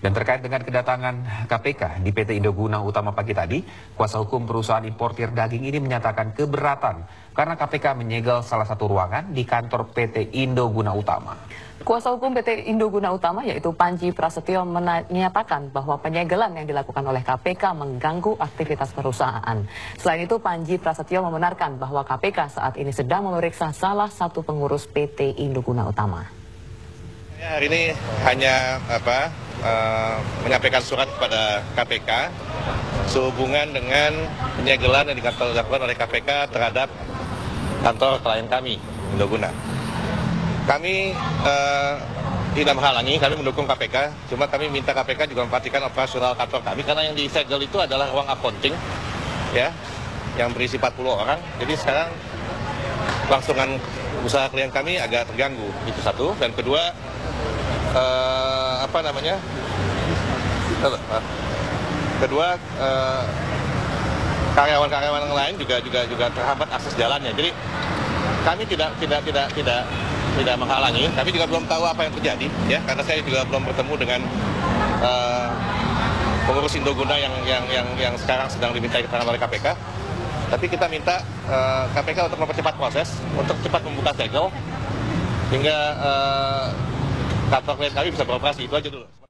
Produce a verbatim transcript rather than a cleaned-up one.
Dan terkait dengan kedatangan K P K di P T Indoguna Utama pagi tadi, kuasa hukum perusahaan importir daging ini menyatakan keberatan karena K P K menyegel salah satu ruangan di kantor P T Indoguna Utama. Kuasa hukum P T Indoguna Utama yaitu Panji Prasetyo menyatakan bahwa penyegelan yang dilakukan oleh K P K mengganggu aktivitas perusahaan. Selain itu, Panji Prasetyo membenarkan bahwa K P K saat ini sedang memeriksa salah satu pengurus P T Indoguna Utama. Ya, hari ini hanya apa uh, menyampaikan surat kepada K P K sehubungan dengan penyegelan yang dilakukan oleh K P K terhadap kantor klien kami, Indoguna. Kami uh, tidak menghalangi, kami mendukung K P K, cuma kami minta K P K juga memperhatikan operasional kantor kami karena yang disegel itu adalah ruang accounting, ya, yang berisi empat puluh orang. Jadi sekarang kelangsungan usaha klien kami agak terganggu, itu satu. Dan kedua, uh, apa namanya? Kedua, uh, karyawan-karyawan yang lain juga juga juga terhambat akses jalannya. Jadi kami tidak tidak tidak tidak tidak menghalangi, tapi juga belum tahu apa yang terjadi, ya, karena saya juga belum bertemu dengan uh, pengurus Indoguna yang yang yang yang sekarang sedang diminta keterangan oleh K P K. Tapi kita minta uh, K P K untuk mempercepat proses, untuk cepat membuka segel hingga uh, kantor klien kami bisa beroperasi. Itu aja dulu.